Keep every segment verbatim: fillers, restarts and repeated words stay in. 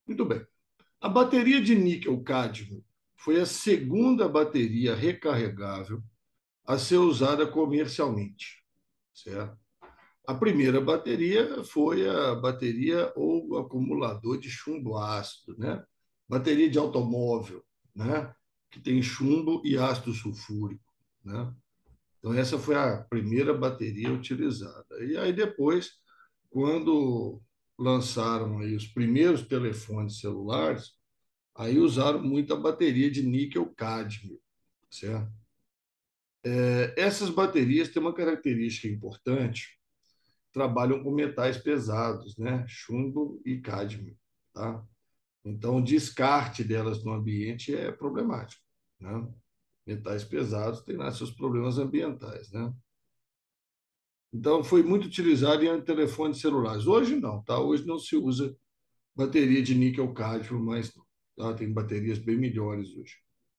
Muito bem. A bateria de níquel-cádmio foi a segunda bateria recarregável a ser usada comercialmente, certo? A primeira bateria foi a bateria ou acumulador de chumbo ácido, né? Bateria de automóvel, né? Que tem chumbo e ácido sulfúrico, né? Então, essa foi a primeira bateria utilizada. E aí, depois, quando lançaram aí os primeiros telefones celulares, aí usaram muita bateria de níquel-cádmio, certo? É, essas baterias têm uma característica importante, trabalham com metais pesados, né? Chumbo e cádmio, tá? Então, o descarte delas no ambiente é problemático, né? Metais pesados têm lá seus problemas ambientais, né? Então, foi muito utilizado em telefones celulares. Hoje não, tá? Hoje não se usa bateria de níquel-cádmio, mas tá? Tem baterias bem melhores hoje.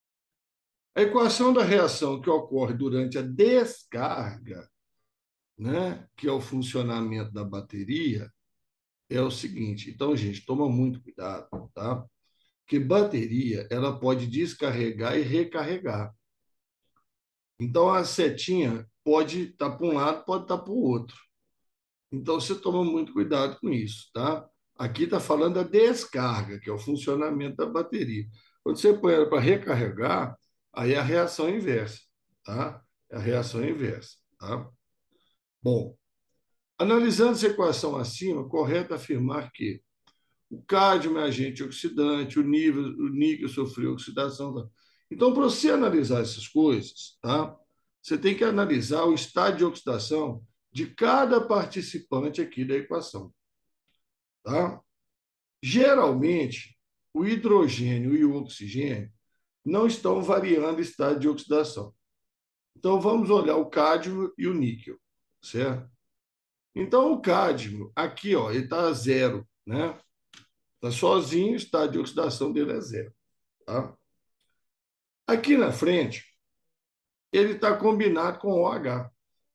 A equação da reação que ocorre durante a descarga, né, que é o funcionamento da bateria, é o seguinte. Então, gente, toma muito cuidado, tá? Que bateria, ela pode descarregar e recarregar. Então, a setinha pode estar para um lado, pode estar para o outro. Então, você toma muito cuidado com isso, tá? Aqui está falando da descarga, que é o funcionamento da bateria. Quando você põe ela para recarregar, aí é a reação inversa, tá? É a reação inversa, tá? Bom, analisando essa equação acima, correto afirmar que o cádmio é agente oxidante, o, nível, o níquel sofreu oxidação. Tá? Então, para você analisar essas coisas, tá? Você tem que analisar o estado de oxidação de cada participante aqui da equação. Tá? Geralmente, o hidrogênio e o oxigênio não estão variando estado de oxidação. Então, vamos olhar o cádmio e o níquel, certo? Então, o cádmio, aqui, ó, ele está a zero, né? Está sozinho, o estado de oxidação dele é zero. Tá? Aqui na frente, ele está combinado com o OH.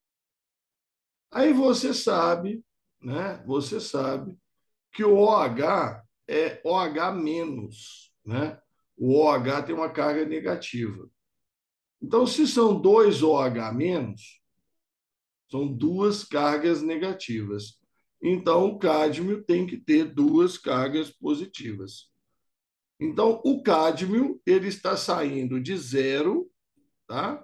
Aí você sabe, né? Você sabe que o OH é OH menos, né? O OH tem uma carga negativa. Então, se são dois OH menos, são duas cargas negativas. Então, o cádmio tem que ter duas cargas positivas. Então, o cádmio ele está saindo de zero, tá?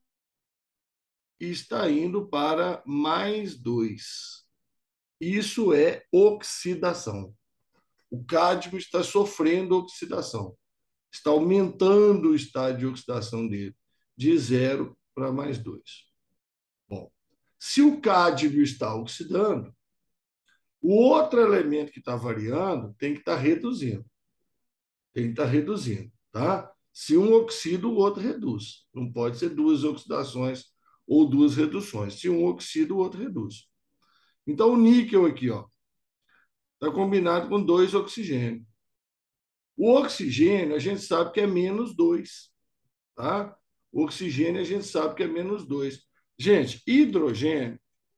E está indo para mais dois. Isso é oxidação. O cádmio está sofrendo oxidação. Está aumentando o estado de oxidação dele, de zero para mais dois. Bom, se o cádmio está oxidando, o outro elemento que está variando tem que estar reduzindo. Tem que estar reduzindo, tá? Se um oxida, o outro reduz. Não pode ser duas oxidações ou duas reduções. Se um oxida, o outro reduz. Então, o níquel aqui, ó, está combinado com dois oxigênios. O oxigênio, a gente sabe que é menos dois, tá? O oxigênio, a gente sabe que é menos dois. Gente, hidrogênio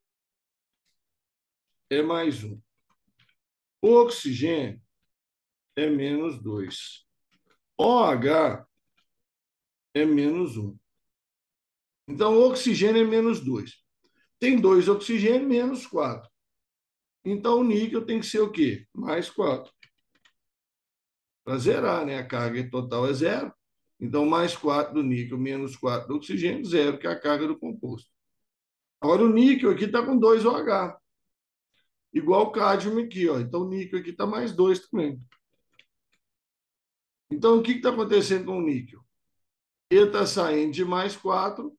é mais um. O oxigênio é menos dois. OH é menos um. Então, o oxigênio é menos dois. Tem dois oxigênios, menos quatro. Então, o níquel tem que ser o quê? Mais quatro. Para zerar, né? A carga total é zero. Então, mais quatro do níquel, menos quatro do oxigênio, zero, que é a carga do composto. Agora, o níquel aqui está com dois OH, igual o cádmio aqui. Ó. Então, o níquel aqui está mais dois também. Então, o que está acontecendo com o níquel? Ele está saindo de mais quatro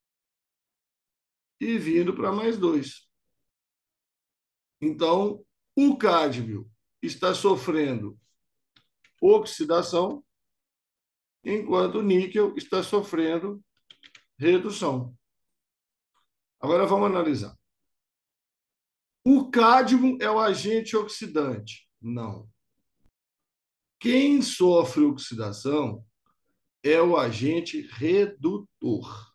e vindo para mais dois. Então, o cádmio está sofrendo oxidação, enquanto o níquel está sofrendo redução. Agora vamos analisar. O cádmio é o agente oxidante? Não. Quem sofre oxidação é o agente redutor.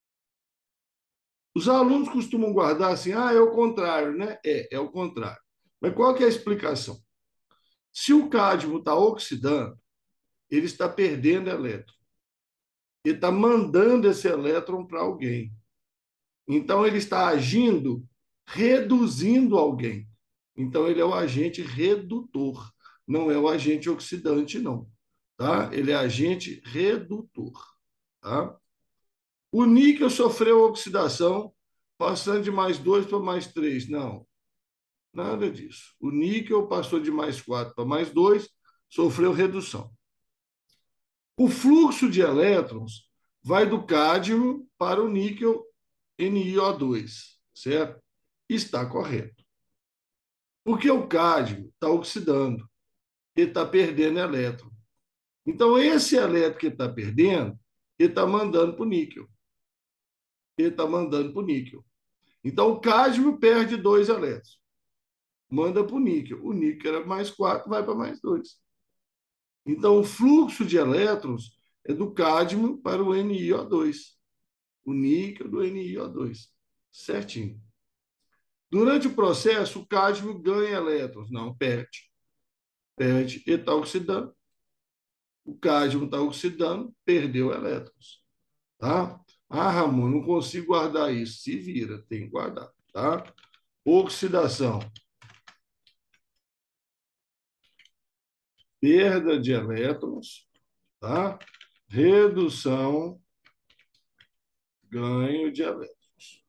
Os alunos costumam guardar assim, ah, é o contrário, né? É, é o contrário. Mas qual que é a explicação? Se o cádmio está oxidando, ele está perdendo elétron. Ele está mandando esse elétron para alguém. Então, ele está agindo, reduzindo alguém. Então, ele é o agente redutor, não é o agente oxidante, não. Tá? Ele é agente redutor. Tá? O níquel sofreu oxidação, passando de mais dois para mais três. Não, nada disso. O níquel passou de mais quatro para mais dois, sofreu redução. O fluxo de elétrons vai do cádmio para o níquel N I O dois, certo? Está correto. Porque o cádmio está oxidando, ele está perdendo elétron. Então, esse elétron que ele está perdendo, ele está mandando para o níquel. Ele está mandando para o níquel. Então, o cádmio perde dois elétrons. Manda para o níquel. O níquel era mais quatro, vai para mais dois. Então, o fluxo de elétrons é do cádmio para o N I O dois. O níquel do N I O dois. Certinho. Durante o processo, o cádmio ganha elétrons. Não, perde. Perde. Ele está oxidando. O cádmio está oxidando, perdeu elétrons. Tá? Ah, Ramon, não consigo guardar isso. Se vira, tem que guardar. Tá? Oxidação. Perda de elétrons. Tá? Redução, ganho de elétrons.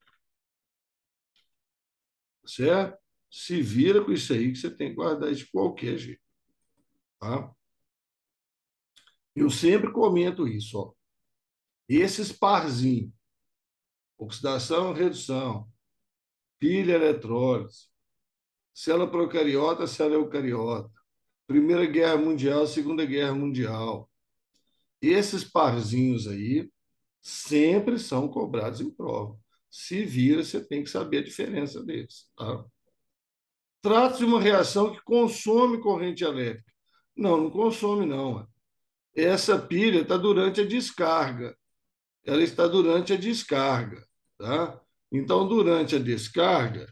Certo? Se vira com isso aí que você tem que guardar isso de qualquer jeito. Tá? Eu sempre comento isso. Ó. Esses parzinhos, oxidação e redução, pilha eletrólise, célula procariota, célula eucariota, Primeira Guerra Mundial, Segunda Guerra Mundial. Esses parzinhos aí sempre são cobrados em prova. Se vira, você tem que saber a diferença deles. Tá? Trata-se de uma reação que consome corrente elétrica. Não, não consome, não. Essa pilha está durante a descarga. Ela está durante a descarga. Tá? Então, durante a descarga,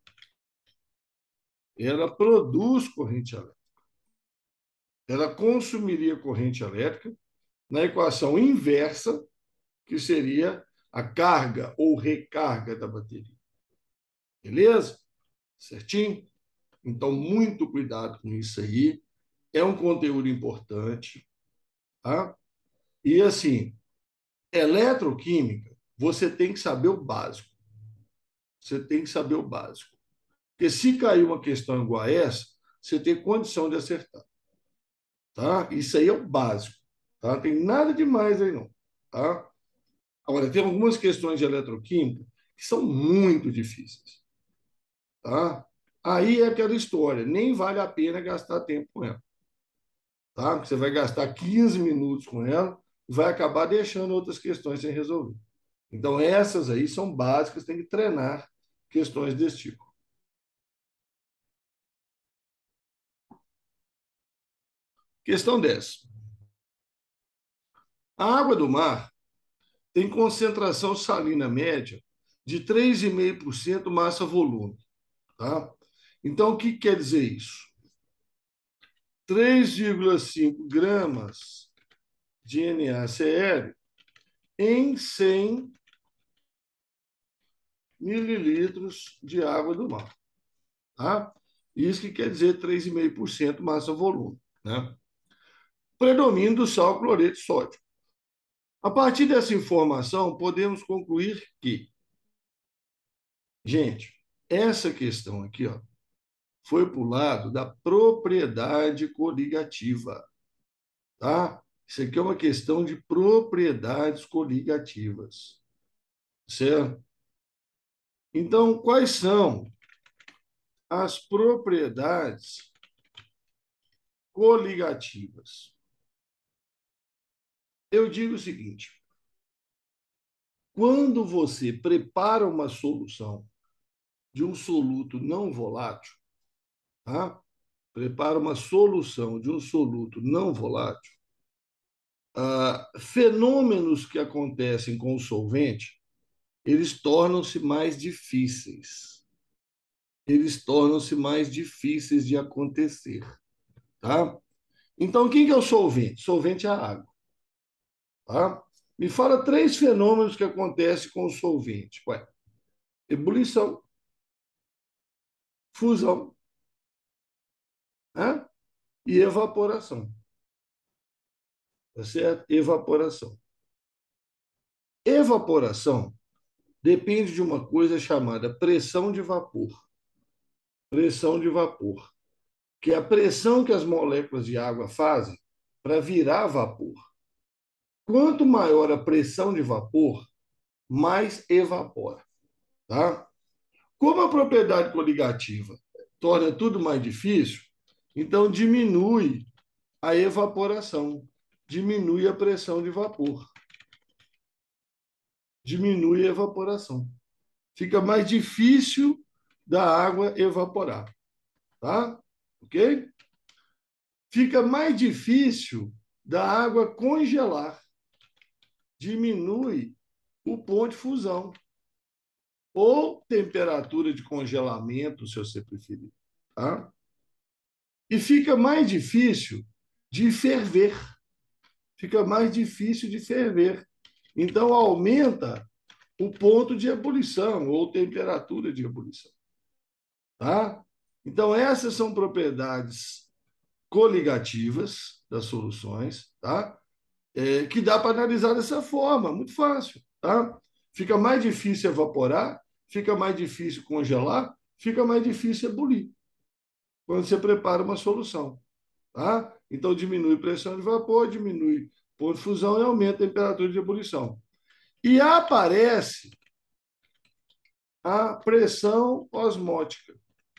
ela produz corrente elétrica. Ela consumiria corrente elétrica na equação inversa, que seria a carga ou recarga da bateria. Beleza? Certinho? Então, muito cuidado com isso aí. É um conteúdo importante. Tá? E, assim, eletroquímica, você tem que saber o básico. Você tem que saber o básico. Porque se cair uma questão igual a essa, você tem condição de acertar. Tá? Isso aí é o básico. Tá? Não tem nada demais aí, não. Tá? Agora, tem algumas questões de eletroquímica que são muito difíceis. Tá? Aí é aquela história, nem vale a pena gastar tempo com ela. Tá? Você vai gastar quinze minutos com ela e vai acabar deixando outras questões sem resolver. Então, essas aí são básicas, tem que treinar questões desse tipo. Questão dez. A água do mar tem concentração salina média de três vírgula cinco por cento massa-volume. Tá? Então, o que quer dizer isso? três vírgula cinco gramas de NaCl em cem mililitros de água do mar. Tá? Isso que quer dizer três vírgula cinco por cento massa-volume. Né? Predomínio do sal cloreto de sódio. A partir dessa informação, podemos concluir que, gente, essa questão aqui ó, foi para o lado da propriedade coligativa. Tá? Isso aqui é uma questão de propriedades coligativas. Certo? Então, quais são as propriedades coligativas? Eu digo o seguinte: quando você prepara uma solução de um soluto não volátil, tá? Prepara uma solução de um soluto não volátil, ah, fenômenos que acontecem com o solvente, eles tornam-se mais difíceis. Eles tornam-se mais difíceis de acontecer. tá? Então, quem que é o solvente? Solvente é a água, tá? Me fala três fenômenos que acontecem com o solvente. Ué, ebulição, fusão, né? E evaporação, tá certo? Evaporação. Evaporação depende de uma coisa chamada pressão de vapor. Pressão de vapor, que é a pressão que as moléculas de água fazem para virar vapor. Quanto maior a pressão de vapor, mais evapora, tá? Como a propriedade coligativa torna tudo mais difícil, então diminui a evaporação, diminui a pressão de vapor, diminui a evaporação. Fica mais difícil da água evaporar, tá? Ok? Fica mais difícil da água congelar, diminui o ponto de fusão ou temperatura de congelamento, se você preferir, tá? E fica mais difícil de ferver, fica mais difícil de ferver. Então aumenta o ponto de ebulição ou temperatura de ebulição, tá? Então essas são propriedades coligativas das soluções, tá? É, que dá para analisar dessa forma, muito fácil, tá? Fica mais difícil evaporar, fica mais difícil congelar, fica mais difícil ebulir quando você prepara uma solução, tá? Então diminui a pressão de vapor, diminui ponto de fusão e aumenta a temperatura de ebulição. E aparece a pressão osmótica.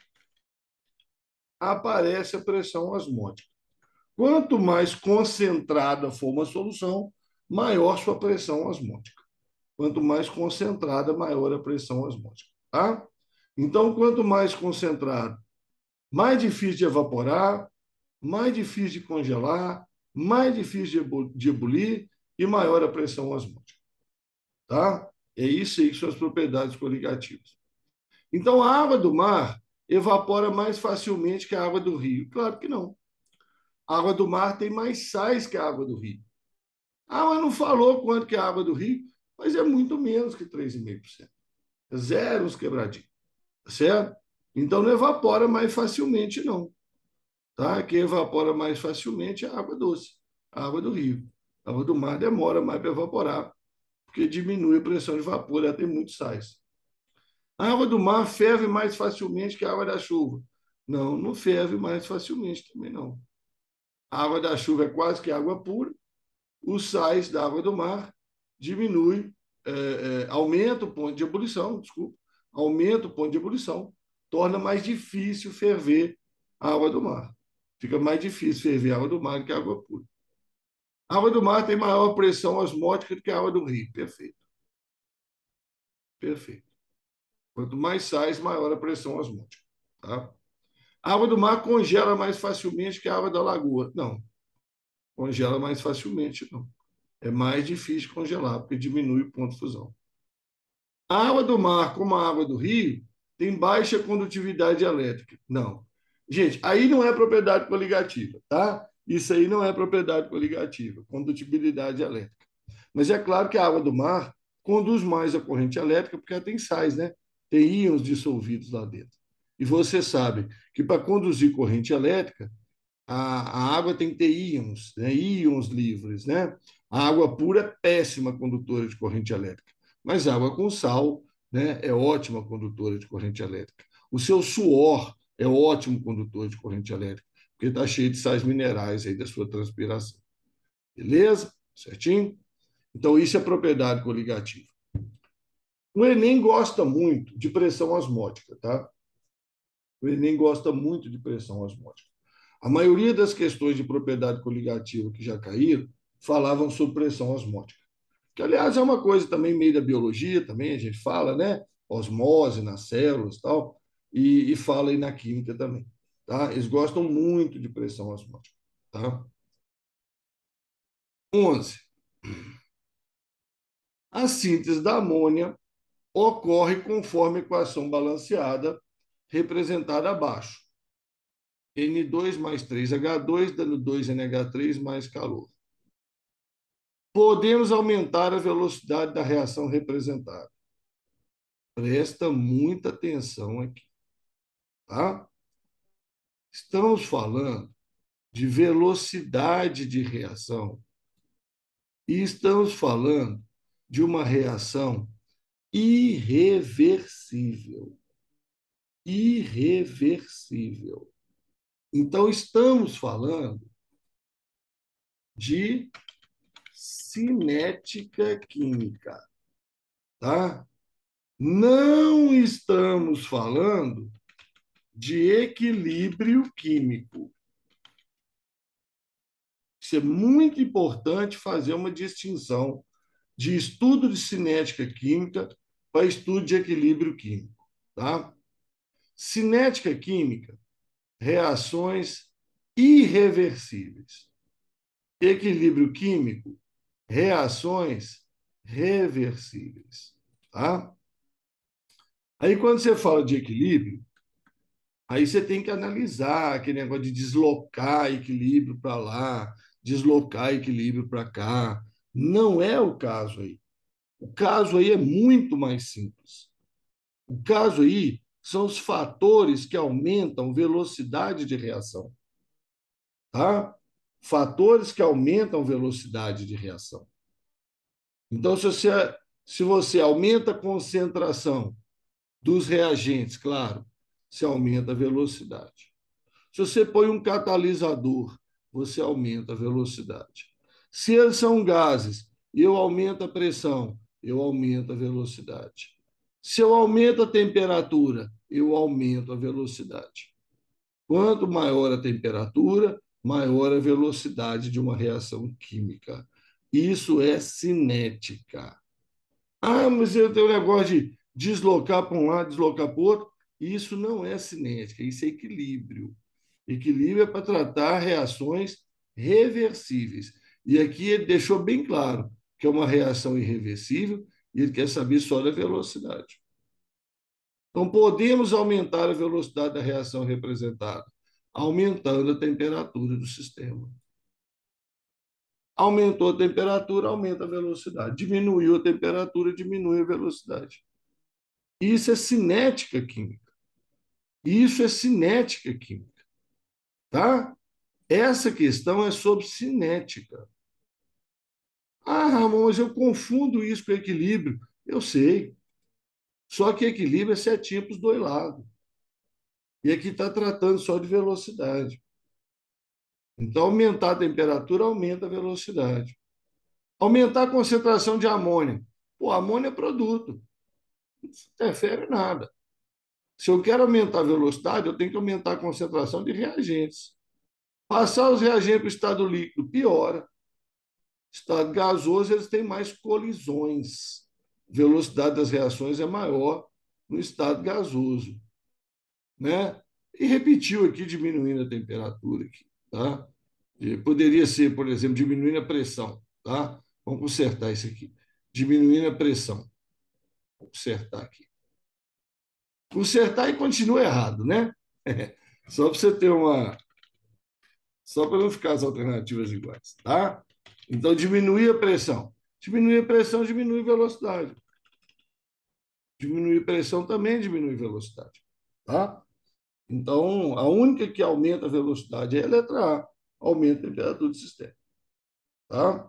Aparece a pressão osmótica. Quanto mais concentrada for uma solução, maior sua pressão osmótica. Quanto mais concentrada, maior a pressão osmótica, tá? Então, quanto mais concentrado, mais difícil de evaporar, mais difícil de congelar, mais difícil de ebulir e maior a pressão osmótica, tá? É isso aí que são as propriedades coligativas. Então, a água do mar evapora mais facilmente que a água do rio? Claro que não. A água do mar tem mais sais que a água do rio. Ah, mas não falou quanto que é a água do rio, mas é muito menos que três vírgula cinco por cento. Zero uns quebradinhos, tá certo? Então não evapora mais facilmente, não. Tá? Quem evapora mais facilmente é a água doce, a água do rio. A água do mar demora mais para evaporar, porque diminui a pressão de vapor, ela tem muitos sais. A água do mar ferve mais facilmente que a água da chuva. Não, não ferve mais facilmente também, não. A água da chuva é quase que água pura, os sais da água do mar diminui, é, é, aumenta o ponto de ebulição, desculpa, aumenta o ponto de ebulição, torna mais difícil ferver a água do mar. Fica mais difícil ferver a água do mar do que a água pura. A água do mar tem maior pressão osmótica do que a água do rio. Perfeito. Perfeito. Quanto mais sais, maior a pressão osmótica. Tá? A água do mar congela mais facilmente que a água da lagoa. Não, congela mais facilmente, não. É mais difícil congelar, porque diminui o ponto de fusão. A água do mar, como a água do rio, tem baixa condutividade elétrica. Não. Gente, aí não é propriedade coligativa, tá? Isso aí não é propriedade coligativa, condutibilidade elétrica. Mas é claro que a água do mar conduz mais a corrente elétrica, porque ela tem sais, né? Tem íons dissolvidos lá dentro. E você sabe que para conduzir corrente elétrica, a, a água tem que ter íons, né? Íons livres, né? A água pura é péssima condutora de corrente elétrica, mas a água com sal, né, é ótima condutora de corrente elétrica. O seu suor é ótimo condutor de corrente elétrica, porque está cheio de sais minerais aí da sua transpiração. Beleza? Certinho? Então, isso é propriedade coligativa. O Enem gosta muito de pressão osmótica, tá? O Enem gosta muito de pressão osmótica. A maioria das questões de propriedade coligativa que já caíram falavam sobre pressão osmótica, que, aliás, é uma coisa também meio da biologia, também a gente fala, né? Osmose nas células e tal, e, e fala aí na química também, tá? Eles gostam muito de pressão osmótica, tá? onze. A síntese da amônia ocorre conforme a equação balanceada representada abaixo. ene dois mais três agá dois, dando dois ene agá três mais calor. Podemos aumentar a velocidade da reação representada. Presta muita atenção aqui, tá? Estamos falando de velocidade de reação e estamos falando de uma reação irreversível. Irreversível. Então, estamos falando de cinética química, tá? Não estamos falando de equilíbrio químico. Isso é muito importante fazer uma distinção de estudo de cinética química para estudo de equilíbrio químico, tá? Cinética química, reações irreversíveis. Equilíbrio químico, reações reversíveis, tá? Aí, quando você fala de equilíbrio, aí você tem que analisar aquele negócio de deslocar equilíbrio para lá, deslocar equilíbrio para cá. Não é o caso aí. O caso aí é muito mais simples. O caso aí são os fatores que aumentam velocidade de reação, tá? Fatores que aumentam velocidade de reação. Então, se você, se você aumenta a concentração dos reagentes, claro, você aumenta a velocidade. Se você põe um catalisador, você aumenta a velocidade. Se eles são gases e eu aumento a pressão, eu aumento a velocidade. Se eu aumento a temperatura, eu aumento a velocidade. Quanto maior a temperatura, maior a velocidade de uma reação química. Isso é cinética. Ah, mas eu tenho um negócio de deslocar para um lado, deslocar para o outro. Isso não é cinética, isso é equilíbrio. Equilíbrio é para tratar reações reversíveis. E aqui ele deixou bem claro que é uma reação irreversível e ele quer saber só da velocidade. Então, podemos aumentar a velocidade da reação representada, aumentando a temperatura do sistema. Aumentou a temperatura, aumenta a velocidade. Diminuiu a temperatura, diminui a velocidade. Isso é cinética química. Isso é cinética química, tá? Essa questão é sobre cinética. Ah, Ramon, mas eu confundo isso com equilíbrio. Eu sei. Só que equilíbrio é setinha para os dois lados. E aqui está tratando só de velocidade. Então, aumentar a temperatura aumenta a velocidade. Aumentar a concentração de amônia. Pô, amônia é produto. Não interfere em nada. Se eu quero aumentar a velocidade, eu tenho que aumentar a concentração de reagentes. Passar os reagentes para o estado líquido piora. Estado gasoso, eles têm mais colisões. A velocidade das reações é maior no estado gasoso, né? E repetiu aqui, diminuindo a temperatura aqui, tá? Poderia ser, por exemplo, diminuindo a pressão, tá? Vamos consertar isso aqui. Diminuindo a pressão. Vou consertar aqui. Consertar e continua errado, né? Só para você ter uma. Só para não ficar as alternativas iguais, tá? Então, diminuir a pressão. Diminuir a pressão diminui a velocidade. Diminuir a pressão também diminui a velocidade, tá? Então, a única que aumenta a velocidade é a letra A, aumenta a temperatura do sistema, tá?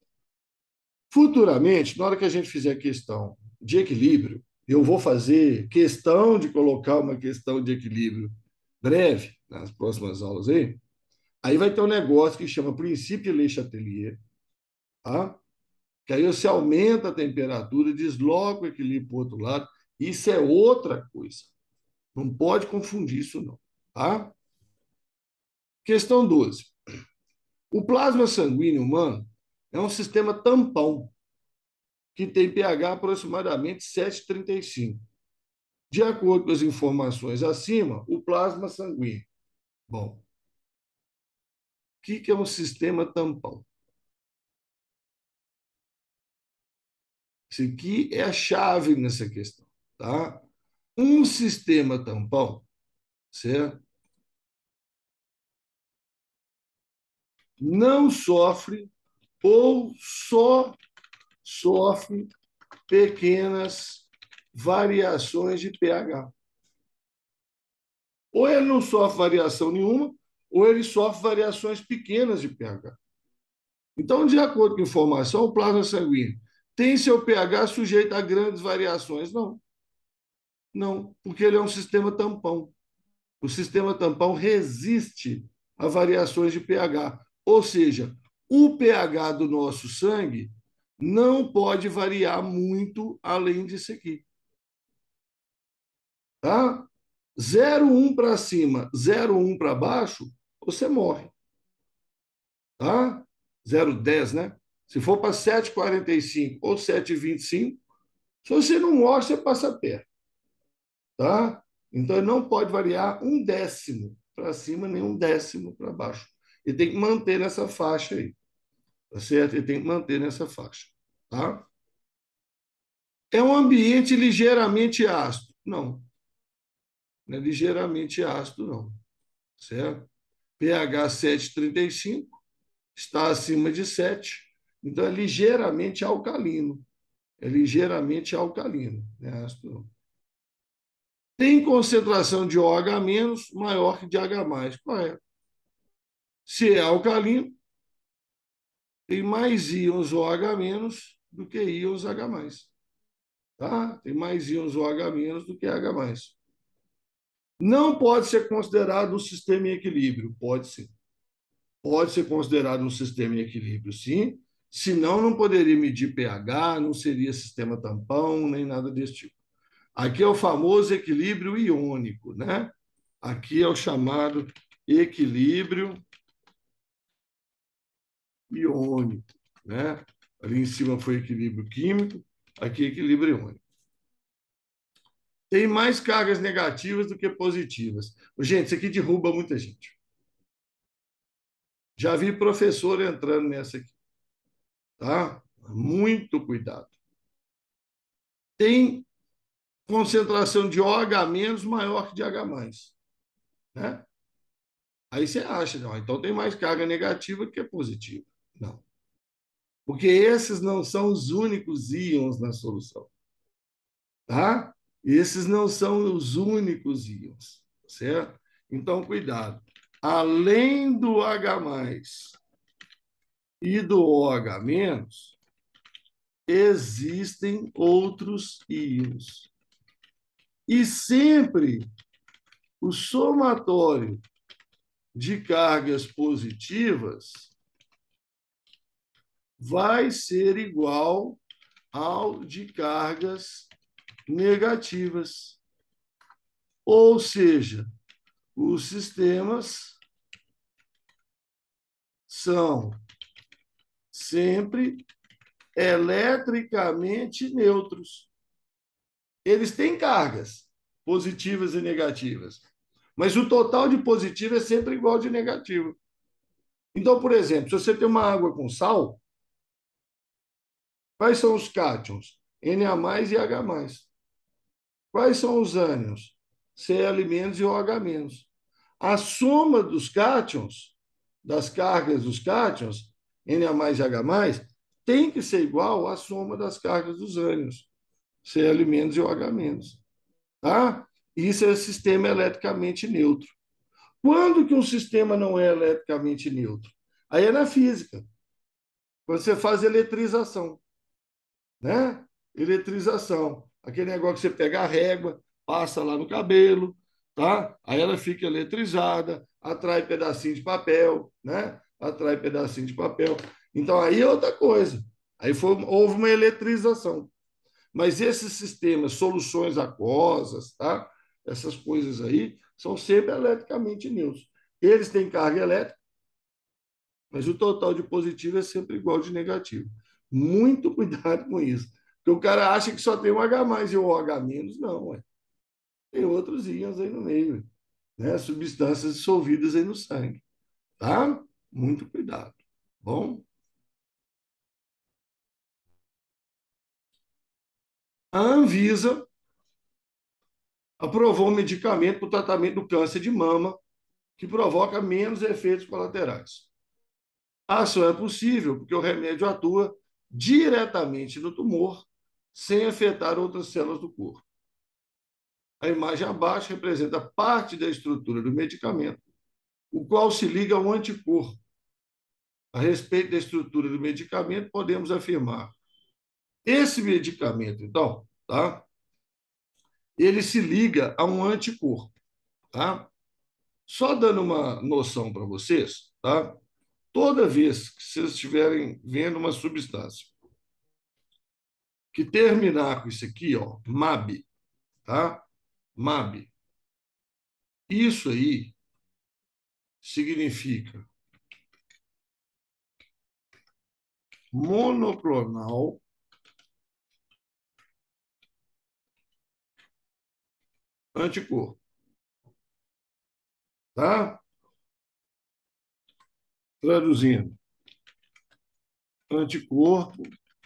Futuramente, na hora que a gente fizer questão de equilíbrio, eu vou fazer questão de colocar uma questão de equilíbrio breve nas próximas aulas aí. Aí vai ter um negócio que chama princípio de Le Chatelier, tá? Que aí você aumenta a temperatura, desloca o equilíbrio para o outro lado. Isso é outra coisa. Não pode confundir isso, não. Tá? Questão doze. O plasma sanguíneo humano é um sistema tampão que tem pH aproximadamente sete vírgula trinta e cinco. De acordo com as informações acima, o plasma sanguíneo. Bom, o que é um sistema tampão? Isso aqui é a chave nessa questão. Tá? Um sistema tampão, certo? não sofre ou só sofre pequenas variações de pH. Ou ele não sofre variação nenhuma, ou ele sofre variações pequenas de pH. Então, de acordo com a informação, o plasma sanguíneo tem seu pH sujeito a grandes variações? Não, não, porque ele é um sistema tampão. O sistema tampão resiste a variações de pH. Ou seja, o pH do nosso sangue não pode variar muito além disso aqui. Tá? zero vírgula um para cima, zero vírgula um para baixo, você morre. Tá? zero vírgula dez, né? Se for para sete vírgula quarenta e cinco ou sete vírgula vinte e cinco, se você não morre, você passa perto. Tá? Então, ele não pode variar um décimo para cima, nem um décimo para baixo. Ele tem que manter nessa faixa aí. Tá certo? Ele tem que manter nessa faixa. Tá? É um ambiente ligeiramente ácido? Não. Não é ligeiramente ácido, não. Certo? pH sete vírgula trinta e cinco está acima de sete, então é ligeiramente alcalino. É ligeiramente alcalino. Não é ácido, não. Tem concentração de O H- maior que de H+. Correto. Se é alcalino, tem mais íons O H- do que íons H+. Tá? Tem mais íons O H- do que H+. Não pode ser considerado um sistema em equilíbrio. Pode ser. Pode ser considerado um sistema em equilíbrio, sim. Senão, não poderia medir pH, não seria sistema tampão, nem nada desse tipo. Aqui é o famoso equilíbrio iônico, né? Aqui é o chamado equilíbrio iônico, né? Ali em cima foi equilíbrio químico, aqui é equilíbrio iônico. Tem mais cargas negativas do que positivas. Gente, isso aqui derruba muita gente. Já vi professor entrando nessa aqui, tá? Muito cuidado. Tem concentração de O H- maior que de H+, né? Aí você acha, não, então tem mais carga negativa que positiva. Não. Porque esses não são os únicos íons na solução, tá? Esses não são os únicos íons, certo? Então, cuidado. Além do H+ e do OH-, existem outros íons. E sempre o somatório de cargas positivas vai ser igual ao de cargas negativas. Ou seja, os sistemas são sempre eletricamente neutros. Eles têm cargas positivas e negativas, mas o total de positivo é sempre igual de negativo. Então, por exemplo, se você tem uma água com sal, quais são os cátions? Na e H+. Quais são os ânions? Cl- e OH-. A soma dos cátions, das cargas dos cátions, Na e H+, tem que ser igual à soma das cargas dos ânions, Cl- e OH-. Tá? Isso é sistema eletricamente neutro. Quando que um sistema não é eletricamente neutro? Aí é na física. Quando você faz eletrização, né? Eletrização. Aquele negócio que você pega a régua, passa lá no cabelo, tá? Aí ela fica eletrizada, atrai pedacinho de papel, né? Atrai pedacinho de papel. Então aí é outra coisa. Aí foi, houve uma eletrização. Mas esses sistemas, soluções aquosas, tá? Essas coisas aí, são sempre eletricamente neutros. Eles têm carga elétrica, mas o total de positivo é sempre igual de negativo. Muito cuidado com isso. Porque o cara acha que só tem um H+ e o OH-, não, ué. Tem outros íons aí no meio, né? Substâncias dissolvidas aí no sangue, tá? Muito cuidado. Bom, a Anvisa aprovou um medicamento para o tratamento do câncer de mama que provoca menos efeitos colaterais. A ação é possível porque o remédio atua diretamente no tumor, sem afetar outras células do corpo. A imagem abaixo representa parte da estrutura do medicamento, o qual se liga ao anticorpo. A respeito da estrutura do medicamento, podemos afirmar: esse medicamento, então, tá? Ele se liga a um anticorpo, tá? Só dando uma noção para vocês, tá? Toda vez que vocês estiverem vendo uma substância que terminar com isso aqui, ó, MAB, tá? MAB. Isso aí significa monoclonal anticorpo, tá? Traduzindo, anticorpo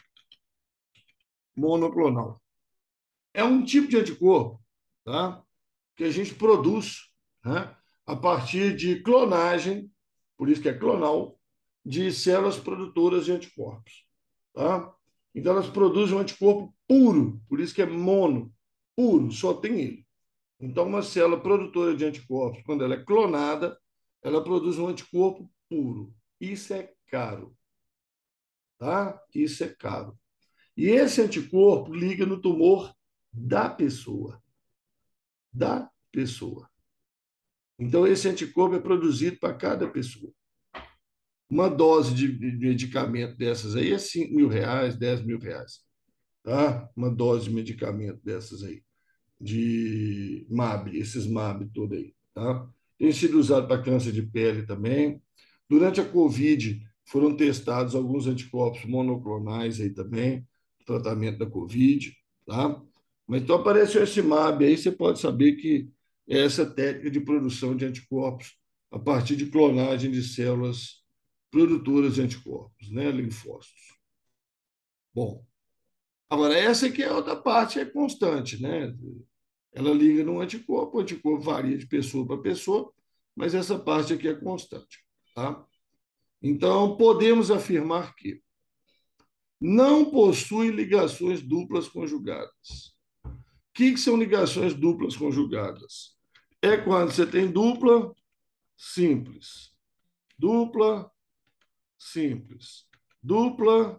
monoclonal. É um tipo de anticorpo, tá? Que a gente produz, né? A partir de clonagem, por isso que é clonal, de células produtoras de anticorpos, tá? Então elas produzem um anticorpo puro, por isso que é mono, puro, só tem ele. Então uma célula produtora de anticorpos, quando ela é clonada, ela produz um anticorpo puro. Isso é caro, tá? Isso é caro. E esse anticorpo liga no tumor da pessoa, da pessoa. Então, esse anticorpo é produzido para cada pessoa. Uma dose de medicamento dessas aí é cinco mil reais, dez mil reais. Tá? Uma dose de medicamento dessas aí, de MAB, esses MAB todo aí. Tá? Tem sido usado para câncer de pele também. Durante a Covid, foram testados alguns anticorpos monoclonais aí também, tratamento da Covid. Tá? Mas então apareceu esse MAB aí, você pode saber que é essa técnica de produção de anticorpos a partir de clonagem de células produtoras de anticorpos, né, linfócitos. Bom, agora essa aqui é a outra parte, é constante, né? Ela liga no anticorpo, o anticorpo varia de pessoa para pessoa, mas essa parte aqui é constante, tá? Então, podemos afirmar que não possui ligações duplas conjugadas. O que, que são ligações duplas conjugadas? É quando você tem dupla simples, dupla simples, dupla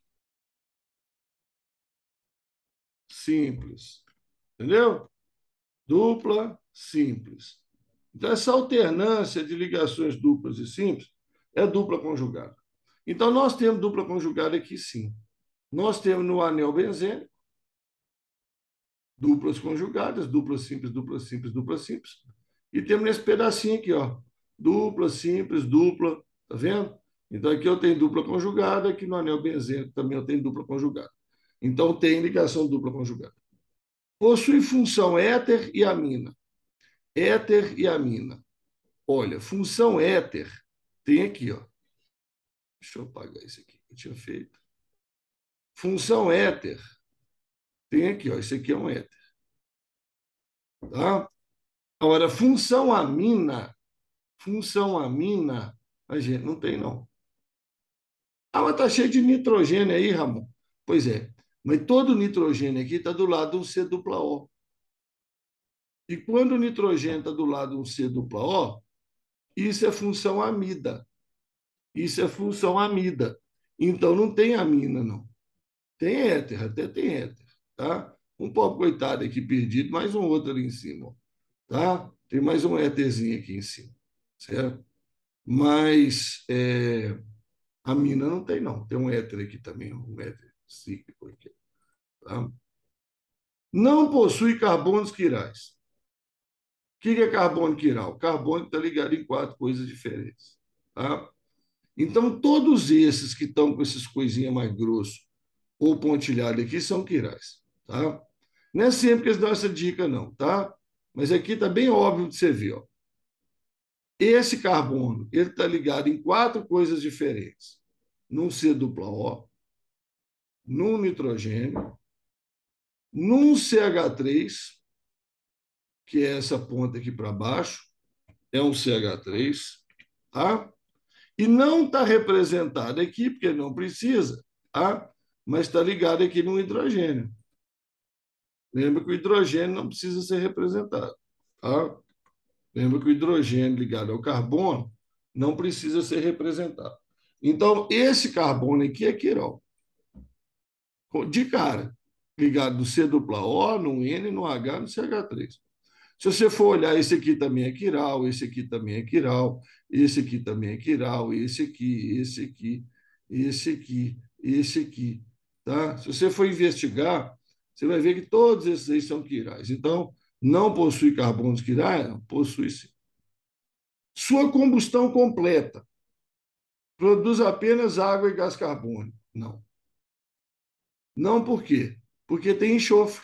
simples, entendeu? Dupla simples. Então, essa alternância de ligações duplas e simples é dupla conjugada. Então, nós temos dupla conjugada aqui, sim. Nós temos no anel benzênico duplas conjugadas, dupla simples, dupla simples, dupla simples. E temos nesse pedacinho aqui, ó, dupla, simples, dupla, tá vendo? Então, aqui eu tenho dupla conjugada, aqui no anel benzênico também eu tenho dupla conjugada. Então, tem ligação dupla conjugada. Possui função éter e amina. Éter e amina. Olha, função éter tem aqui, ó. Deixa eu apagar isso aqui que eu tinha feito. Função éter tem aqui, ó. Isso aqui é um éter. Tá? Agora, função amina, função amina, a gente não tem, não. Ah, mas tá cheio de nitrogênio aí, Ramon. Pois é, mas todo nitrogênio aqui está do lado de um C dupla O. E quando o nitrogênio está do lado de um C dupla O, isso é função amida. Isso é função amida. Então não tem amina, não. Tem éter, até tem éter, tá? Um pobre coitado aqui perdido, mais um outro ali em cima, tá? Tem mais um éterzinho aqui em cima, certo? Mas é, a mina não tem, não. Tem um éter aqui também, um éter cíclico aqui, tá? Não possui carbonos quirais. O que é carbono quiral? Carbono está ligado em quatro coisas diferentes, tá? Então, todos esses que estão com essas coisinhas mais grossas ou pontilhado aqui são quirais, tá? Não é sempre que eles dão essa dica, não, tá? Mas aqui está bem óbvio de você ver, ó. Esse carbono, ele está ligado em quatro coisas diferentes. Num C dupla O, num nitrogênio, num C H três, que é essa ponta aqui para baixo, é um C H três, tá? E não está representado aqui, porque não precisa, tá? Mas está ligado aqui no hidrogênio. Lembra que o hidrogênio não precisa ser representado, tá? Lembra que o hidrogênio ligado ao carbono não precisa ser representado. Então, esse carbono aqui é quirol. De cara, ligado no C dupla O, no N, no H, no C H três. Se você for olhar, esse aqui também é quiral, esse aqui também é quiral, esse aqui também é quiral, esse aqui, esse aqui, esse aqui, esse aqui, tá? Se você for investigar, você vai ver que todos esses aí são quirais. Então, não possui carbonos quirais? Não, possui sim. Sua combustão completa produz apenas água e gás carbônico? Não. Não por quê? Porque tem enxofre.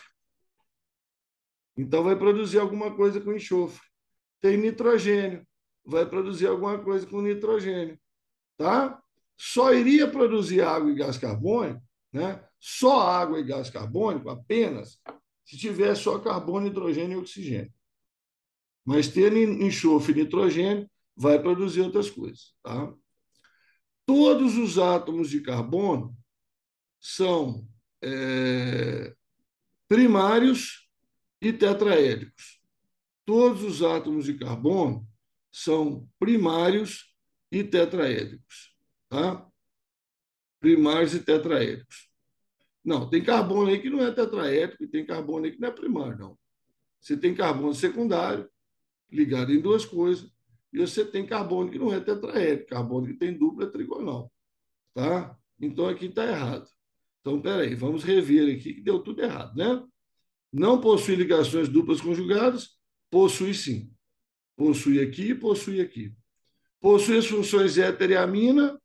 Então, vai produzir alguma coisa com enxofre. Tem nitrogênio. Vai produzir alguma coisa com nitrogênio. Tá? Só iria produzir água e gás carbônico, né? Só água e gás carbônico, apenas, se tiver só carbono, hidrogênio e oxigênio. Mas tendo enxofre e nitrogênio, vai produzir outras coisas. Tá? Todos os átomos de carbono são é, primários e tetraédricos. Todos os átomos de carbono são primários e tetraédricos. Tá? Primários e tetraédricos. Não, tem carbono aí que não é tetraédrico e tem carbono aí que não é primário, não. Você tem carbono secundário, ligado em duas coisas, e você tem carbono que não é tetraédrico, carbono que tem dupla trigonal. Tá? Então aqui está errado. Então, peraí, vamos rever aqui que deu tudo errado, né? Não possui ligações duplas conjugadas? Possui sim. Possui aqui e possui aqui. Possui as funções éter e amina?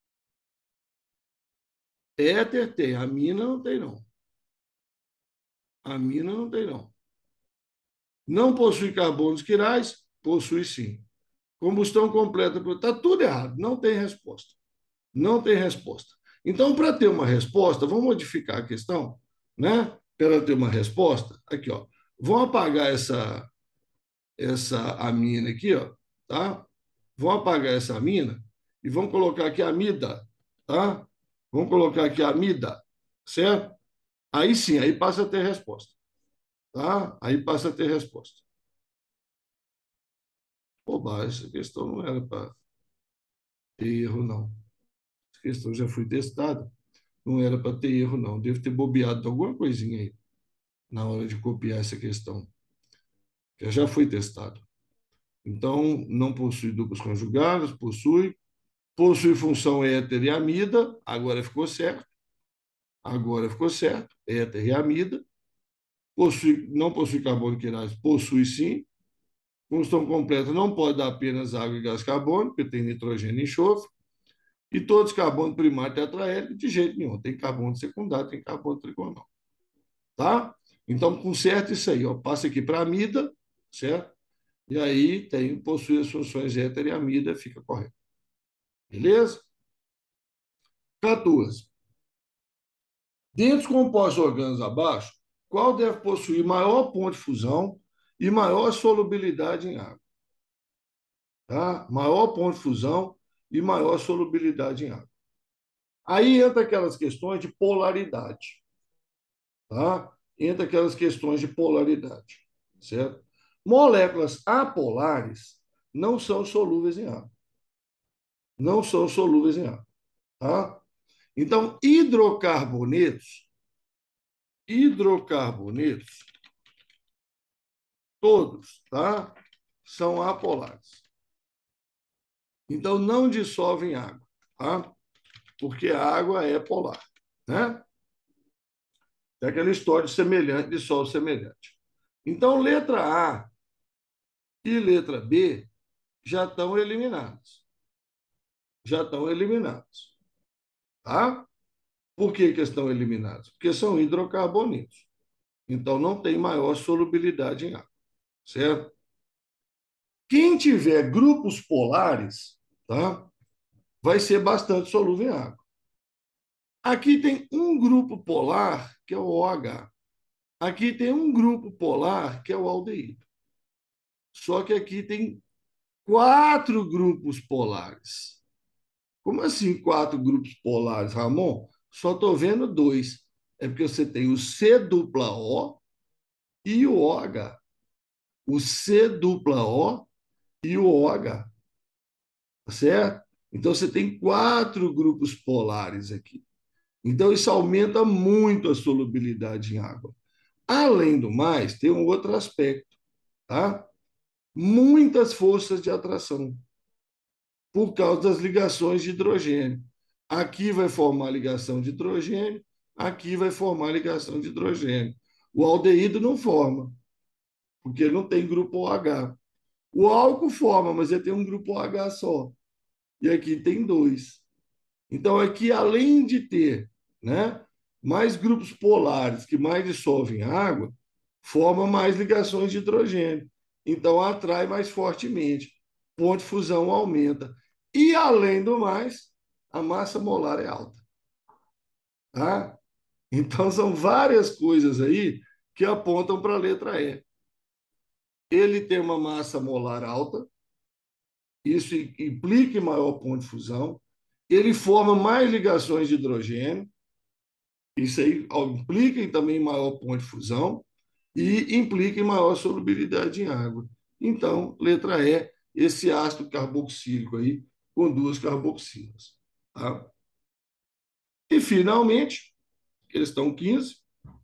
Éter tem, amina não tem, não. Amina não tem, não. Não possui carbonos quirais? Possui sim. Combustão completa, está tudo errado, não tem resposta. Não tem resposta. Então, para ter uma resposta, vamos modificar a questão, né? Para ter uma resposta, aqui, ó. Vamos apagar essa, essa amina aqui, ó, tá? Vamos apagar essa amina e vamos colocar aqui amida, tá? Vamos colocar aqui amida, certo? Aí sim, aí passa a ter resposta, tá? Aí passa a ter resposta. Bobagem, essa questão não era para ter erro, não. Essa questão já foi testada, não era para ter erro, não. Devo ter bobeado alguma coisinha aí na hora de copiar essa questão, que já foi testado. Então, não possui duplas conjugadas, possui. Possui função éter e amida, agora ficou certo. Agora ficou certo, éter e amida. Possui, não possui carbono quirais, possui sim. Combustão completa não pode dar apenas água e gás carbônico, porque tem nitrogênio e enxofre. E todos carbono primário tetraédrico, de jeito nenhum. Tem carbono secundário, tem carbono trigonal. Tá? Então, conserta isso aí. Ó. Passa aqui para amida, certo? E aí tem, possui as funções éter e amida, fica correto. Beleza? quatorze. Dentre os compostos orgânicos abaixo, qual deve possuir maior ponto de fusão e maior solubilidade em água? Tá? Maior ponto de fusão e maior solubilidade em água. Aí entra aquelas questões de polaridade. Tá? Entra aquelas questões de polaridade. Certo? Moléculas apolares não são solúveis em água. Não são solúveis em água. Tá? Então, hidrocarbonetos, hidrocarbonetos, todos, tá? São apolares. Então, não dissolvem água, tá? Porque a água é polar, né? É aquela história de semelhante, de solo semelhante. Então, letra A e letra B já estão eliminadas. Já estão eliminadas, tá? Por que, que estão eliminadas? Porque são hidrocarbonetos. Então, não tem maior solubilidade em água, certo? Quem tiver grupos polares, tá? Vai ser bastante solúvel em água. Aqui tem um grupo polar, que é o OH. Aqui tem um grupo polar, que é o aldeído. Só que aqui tem quatro grupos polares. Como assim quatro grupos polares, Ramon? Só estou vendo dois. É porque você tem o C dupla O e o OH. O C dupla O e o OH, tá certo? Então você tem quatro grupos polares aqui. Então isso aumenta muito a solubilidade em água. Além do mais, tem um outro aspecto, tá? Muitas forças de atração por causa das ligações de hidrogênio. Aqui vai formar ligação de hidrogênio, aqui vai formar ligação de hidrogênio. O aldeído não forma, porque ele não tem grupo OH. O álcool forma, mas ele tem um grupo OH só. E aqui tem dois. Então, aqui, além de ter, né, mais grupos polares que mais dissolvem água, forma mais ligações de hidrogênio. Então, atrai mais fortemente. Ponto de fusão aumenta. E, além do mais, a massa molar é alta. Tá? Então, são várias coisas aí que apontam para a letra E. Ele tem uma massa molar alta, isso implica em maior ponto de fusão. Ele forma mais ligações de hidrogênio, isso aí implica em também maior ponto de fusão e implica em maior solubilidade em água. Então, letra E, esse ácido carboxílico aí com duas carboxilas. Tá? E, finalmente, questão quinze.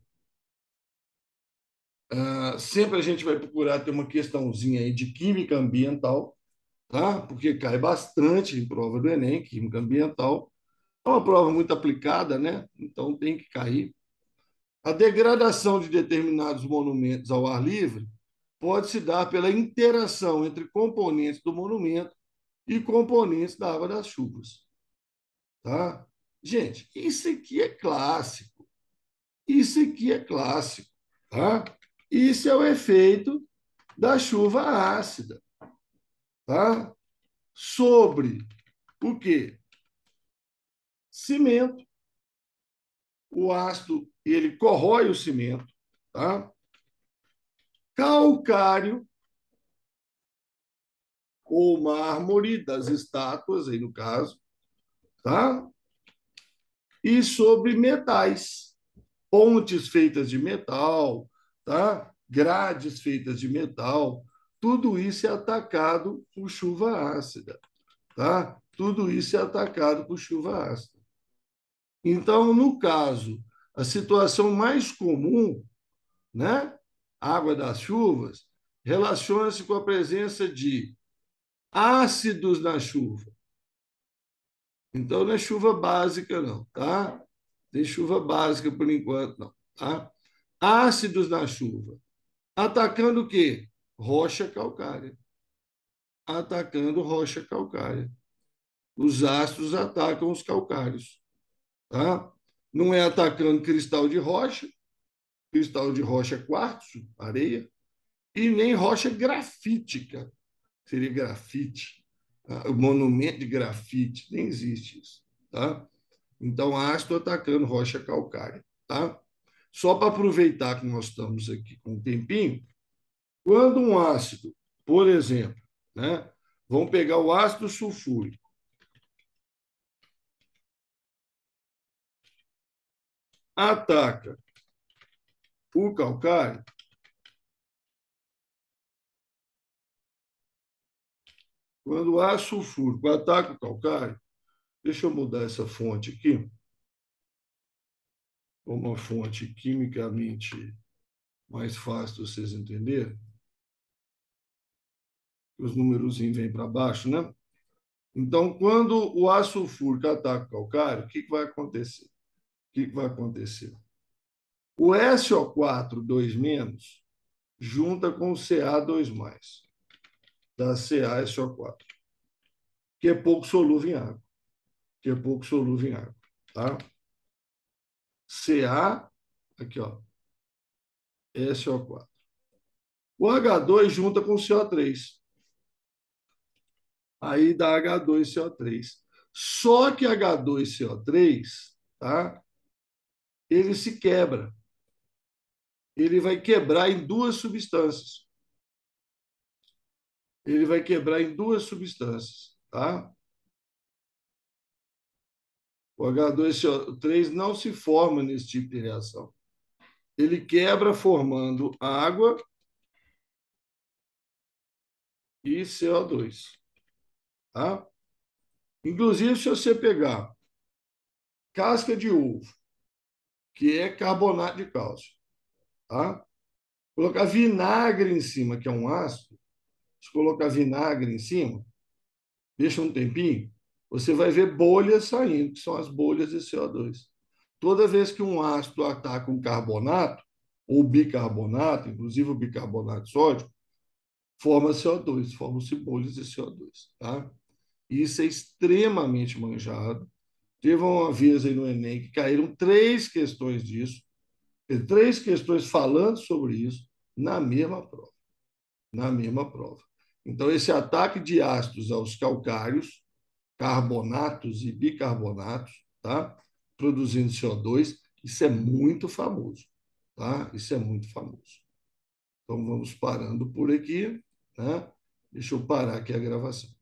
Uh, sempre a gente vai procurar ter uma questãozinha aí de química ambiental, tá? Porque cai bastante em prova do Enem, química ambiental. É uma prova muito aplicada, né? Então tem que cair. A degradação de determinados monumentos ao ar livre pode se dar pela interação entre componentes do monumento e componentes da água das chuvas. Tá? Gente, isso aqui é clássico. Isso aqui é clássico. Tá? Isso é o efeito da chuva ácida. Tá? Sobre o quê? Cimento. O ácido ele corrói o cimento. Tá? Calcário ou mármore das estátuas, aí no caso, tá? E sobre metais, pontes feitas de metal, tá? Grades feitas de metal, tudo isso é atacado por chuva ácida, tá? Tudo isso é atacado por chuva ácida. Então, no caso, a situação mais comum, né? Água das chuvas, relaciona-se com a presença de ácidos na chuva. Então, não é chuva básica, não, tá? Tem chuva básica por enquanto, não, tá? Ácidos na chuva. Atacando o quê? Rocha calcária. Atacando rocha calcária. Os ácidos atacam os calcários, tá? Não é atacando cristal de rocha, cristal de rocha é quartzo, areia, e nem rocha grafítica, seria grafite. Tá? O monumento de grafite, nem existe isso, tá? Então, ácido atacando rocha calcária, tá? Só para aproveitar que nós estamos aqui com um tempinho, quando um ácido, por exemplo, né? Vamos pegar o ácido sulfúrico, ataca o calcário, quando o ácido sulfúrico ataca o calcário, deixa eu mudar essa fonte aqui, uma fonte quimicamente mais fácil de vocês entenderem, os números vêm para baixo, né? Então, quando o ácido sulfúrico ataca o calcário, o que, que vai acontecer? O que, que vai acontecer? O S O quatro dois menos junta com o C A dois mais, dá CaSO4, que é pouco solúvel em água, que é pouco solúvel em água, tá? Ca, aqui ó, S O quatro. O H dois junta com o C O três, aí dá H dois C O três. Só que H dois C O três, tá? Ele se quebra. Ele vai quebrar em duas substâncias. Ele vai quebrar em duas substâncias, tá? O agá dois C O três não se forma nesse tipo de reação. Ele quebra formando água e C O dois. Tá? Inclusive, se você pegar casca de ovo, que é carbonato de cálcio, tá? Colocar vinagre em cima, que é um ácido, se colocar vinagre em cima, deixa um tempinho, você vai ver bolhas saindo, que são as bolhas de C O dois. Toda vez que um ácido ataca um carbonato, ou bicarbonato, inclusive o bicarbonato de sódio, forma C O dois, formam-se bolhas de C O dois. Tá? Isso é extremamente manjado. Teve uma vez aí no Enem que caíram três questões disso, três questões falando sobre isso na mesma prova. Na mesma prova. Então, esse ataque de ácidos aos calcários, carbonatos e bicarbonatos, tá? Produzindo C O dois, isso é muito famoso. Tá? Isso é muito famoso. Então, vamos parando por aqui. Né? Deixa eu parar aqui a gravação.